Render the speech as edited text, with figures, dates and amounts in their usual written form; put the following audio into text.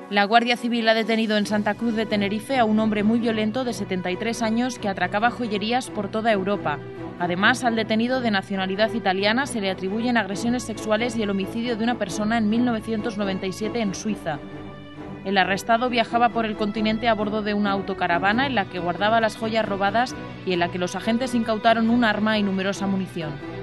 La Guardia Civil ha detenido en Santa Cruz de Tenerife a un hombre muy violento de 73 años que atracaba joyerías por toda Europa. Además, al detenido de nacionalidad italiana se le atribuyen agresiones sexuales y el homicidio de una persona en 1997 en Suiza. El arrestado viajaba por el continente a bordo de una autocaravana en la que guardaba las joyas robadas y en la que los agentes incautaron un arma y numerosa munición.